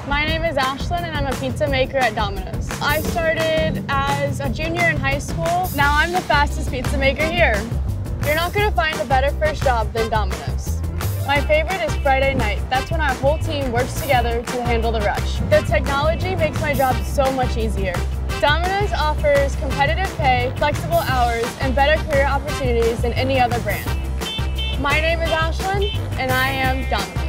My name is Ashlyn and I'm a pizza maker at Domino's. I started as a junior in high school. Now I'm the fastest pizza maker here. You're not going to find a better first job than Domino's. My favorite is Friday night. That's when our whole team works together to handle the rush. The technology makes my job so much easier. Domino's offers competitive pay, flexible hours, and better career opportunities than any other brand. My name is Ashlyn, and I am Domino's.